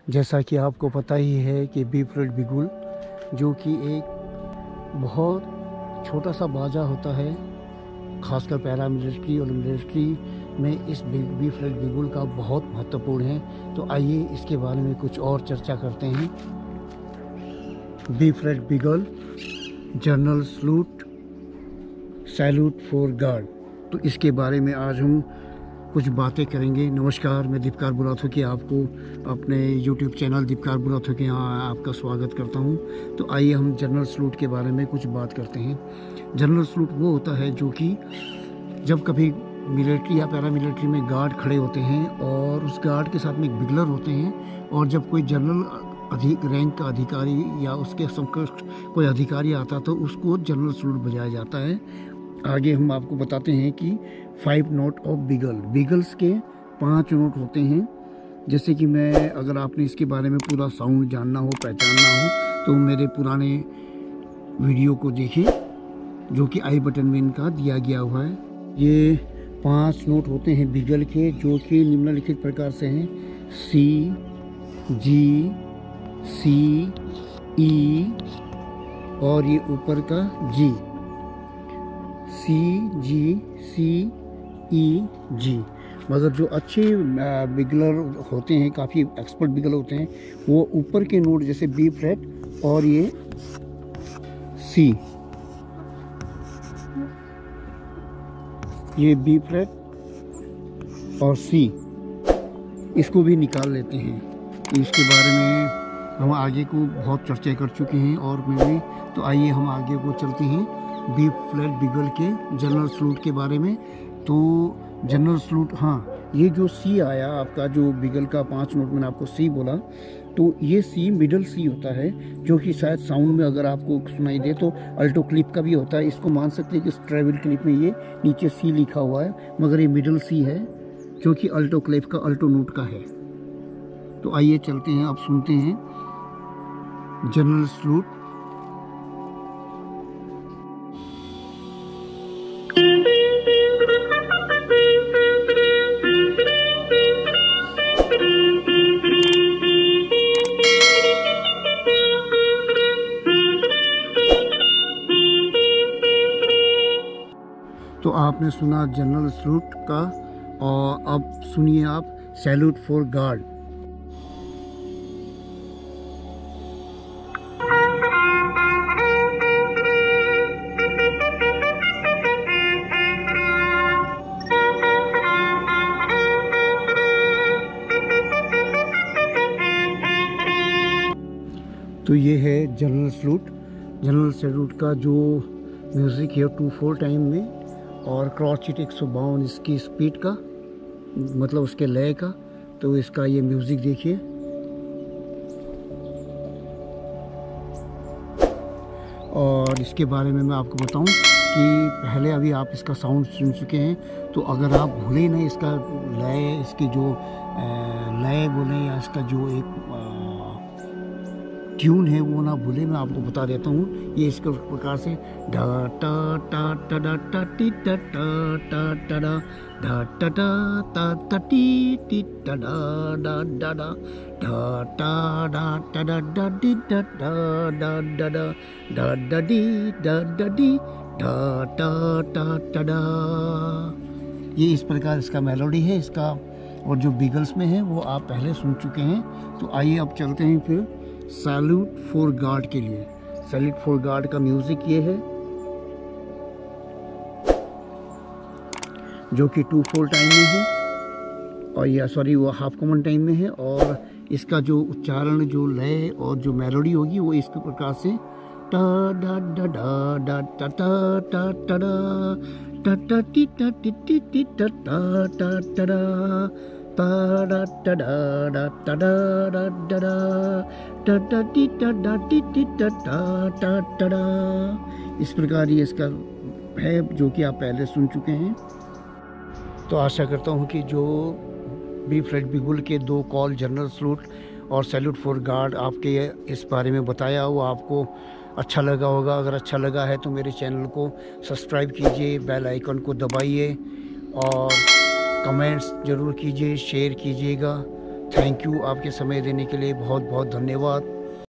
जैसा कि आपको पता ही है कि बी फ्लैट बिगुल जो कि एक बहुत छोटा सा बाजा होता है, खासकर पैरामिलिट्री और मिलिट्री में इस बी फ्लैट बिगुल का बहुत महत्वपूर्ण है। तो आइए इसके बारे में कुछ और चर्चा करते हैं। B flat bugle, general salute, salute for guard, तो इसके बारे में आज हम कुछ बातें करेंगे। नमस्कार, मैं दीपकार बुराथो की आपको अपने YouTube चैनल दीपकार बुराथो के यहाँ आपका स्वागत करता हूँ। तो आइए हम जनरल सलूट के बारे में कुछ बात करते हैं। जनरल सलूट वो होता है जो कि जब कभी मिलिट्री या पैरामिलिट्री में गार्ड खड़े होते हैं और उस गार्ड के साथ में एक बिगलर होते हैं, और जब कोई जनरल अधिक रैंक का अधिकारी या उसके समकक्ष कोई अधिकारी आता तो उसको जनरल सलूट बजाया जाता है। आगे हम आपको बताते हैं कि 5 नोट ऑफ बिगल, बिगल्स के 5 नोट होते हैं। जैसे कि मैं, अगर आपने इसके बारे में पूरा साउंड जानना हो, पहचानना हो, तो मेरे पुराने वीडियो को देखें जो कि आई बटन में इनका दिया गया हुआ है। ये 5 नोट होते हैं बिगल के, जो कि निम्नलिखित प्रकार से हैं: सी, जी, सी, ई और ये ऊपर का जी। सी, जी, सी, ई, जी। मगर जो अच्छे बिगलर होते हैं, काफ़ी एक्सपर्ट बिगलर होते हैं, वो ऊपर के नोट जैसे बी फ्लैट और ये सी, ये बी फ्लैट और सी, इसको भी निकाल लेते हैं। इसके बारे में हम आगे को बहुत चर्चा कर चुके हैं और मैं भी। तो आइए हम आगे को चलते हैं बी फ्लैट बिगल के जनरल सलूट के बारे में। तो जनरल सलूट, हाँ, ये जो सी आया आपका, जो बिगल का 5 नोट मैंने आपको सी बोला, तो ये सी मिडल सी होता है, जो कि शायद साउंड में अगर आपको सुनाई दे तो अल्टो क्लिप का भी होता है। इसको मान सकते हैं कि ट्रेवल क्लिप में ये नीचे सी लिखा हुआ है, मगर ये मिडल सी है जो कि अल्टो क्लिप का अल्टो नोट का है। तो आइए चलते हैं, अब सुनते हैं जनरल सलूट। तो आपने सुना जनरल सलूट का, और अब सुनिए आप सैल्यूट फॉर गार्ड। तो ये है जनरल सलूट। जनरल सलूट का जो म्यूज़िक है 2/4 टाइम में, और क्रॉस हिट 152 इसकी स्पीड का, मतलब उसके लय का। तो इसका ये म्यूज़िक देखिए। और इसके बारे में मैं आपको बताऊं कि पहले अभी आप इसका साउंड सुन चुके हैं, तो अगर आप भूले नहीं इसका लय, इसकी जो लय बोले या इसका जो एक ट्यून है वो ना भूले, मैं आपको बता देता हूँ। ये इसके प्रकार से ढा टा टा टा टा टा टी टा टा टा टा डा ढा टा टा ता ता टी टी टा डा डा डा डा ढा टा डा टा डा डा डी डा डा डा डा डा डा डा डी डा डा डी ढा टा टा टा डा। ये इस प्रकार इसका मेलोडी है इसका, और जो बिगल्स में है वो आप पहले सुन चुके हैं। तो आइए अब चलते हैं फिर सैल्यूट फॉर गार्ड के लिए। सैल्यूट फॉर गार्ड का म्यूजिक ये है, जो कि 2/4 टाइम में है, और या सॉरी वो हाफ कॉमन टाइम में है। और इसका जो उच्चारण, जो लय और जो मेलोडी होगी वो इस प्रकार से टा डा डा डा डा टा टा टा टा डा टा टा टी टा टी टी टी टा टा टा टा डा ता डा टा डा डा टा डा डा डा डा टा टा टी टा डा टी टी टा टा टा टा डा। इस प्रकार ये इसका है, जो कि आप पहले सुन चुके हैं। तो आशा करता हूँ कि जो बी फ्लैट बिगुल के 2 कॉल, जनरल सलूट और सैल्यूट फॉर गार्ड, आपके इस बारे में बताया वो आपको अच्छा लगा होगा। अगर अच्छा लगा है तो मेरे चैनल को सब्सक्राइब कीजिए, बेल आइकन को दबाइए और कमेंट्स ज़रूर कीजिए, शेयर कीजिएगा, थैंक यू, आपके समय देने के लिए बहुत बहुत धन्यवाद।